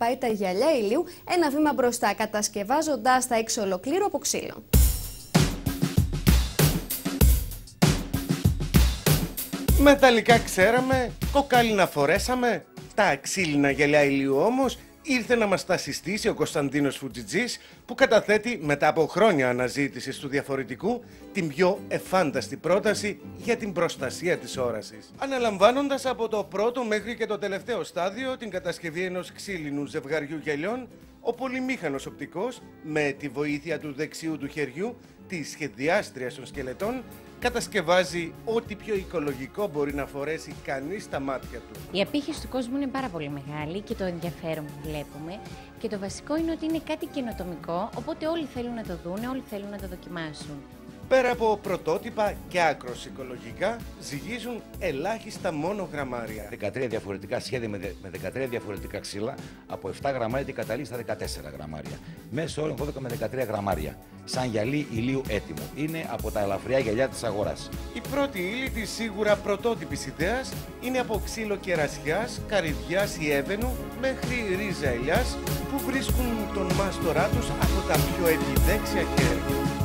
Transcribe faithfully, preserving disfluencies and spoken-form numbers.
πάει τα γυαλιά ηλίου ένα βήμα μπροστά, κατασκευάζοντάς τα εξ ολοκλήρου από ξύλο. Μεταλλικά ξέραμε, κοκάλινα φορέσαμε, τα ξύλινα γυαλιά ηλίου όμως ήρθε να μας τα συστήσει ο Κωνσταντίνος Φουτζιτζής, που καταθέτει μετά από χρόνια αναζήτησης του διαφορετικού την πιο εφάνταστη πρόταση για την προστασία της όρασης. Αναλαμβάνοντας από το πρώτο μέχρι και το τελευταίο στάδιο την κατασκευή ενός ξύλινου ζευγαριού γυαλιών, ο πολυμήχανος οπτικός, με τη βοήθεια του δεξιού του χεριού της σχεδιάστριας των σκελετών, κατασκευάζει ό,τι πιο οικολογικό μπορεί να φορέσει κανείς στα μάτια του. Η απήχηση του κόσμου είναι πάρα πολύ μεγάλη και το ενδιαφέρον που βλέπουμε, και το βασικό είναι ότι είναι κάτι καινοτομικό, οπότε όλοι θέλουν να το δουν, όλοι θέλουν να το δοκιμάσουν. Πέρα από πρωτότυπα και άκρως οικολογικά, ζυγίζουν ελάχιστα μόνο γραμμάρια. δεκατρία διαφορετικά σχέδια με δεκατρία διαφορετικά ξύλα, από επτά γραμμάρια και καταλήγει στα δεκατέσσερα γραμμάρια. Μέσω όρων δώδεκα με δεκατρία γραμμάρια. Σαν γυαλί ηλίου έτοιμο. Είναι από τα ελαφριά γυαλιά της αγοράς. Η πρώτη ύλη της σίγουρα πρωτότυπης ιδέας είναι από ξύλο κερασιάς, καρυδιάς ή έβαινου μέχρι ρίζα ελιάς, που βρίσκουν τον μάστορά τους από τα πιο επιδέξια χέρια.